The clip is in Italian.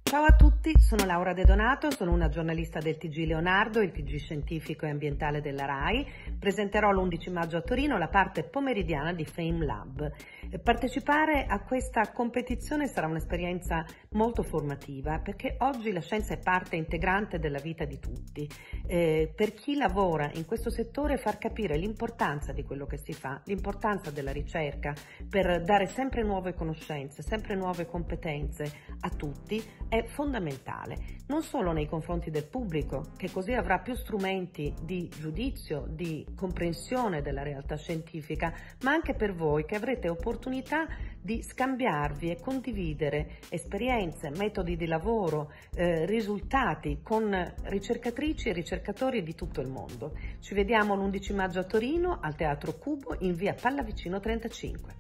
Ciao a tutti, sono Laura De Donato, sono una giornalista del TG Leonardo, il TG scientifico e ambientale della RAI. Presenterò l'11 maggio a Torino la parte pomeridiana di Fame Lab. Partecipare a questa competizione sarà un'esperienza molto formativa perché oggi la scienza è parte integrante della vita di tutti. Per chi lavora in questo settore, far capire l'importanza di quello che si fa, l'importanza della ricerca per dare sempre nuove conoscenze, sempre nuove competenze a tutti è fondamentale, non solo nei confronti del pubblico, che così avrà più strumenti di giudizio, di comprensione della realtà scientifica, ma anche per voi che avrete opportunità di scambiarvi e condividere esperienze, metodi di lavoro, risultati con ricercatrici e ricercatori di tutto il mondo. Ci vediamo l'11 maggio a Torino al Teatro Cubo in via Pallavicino 35.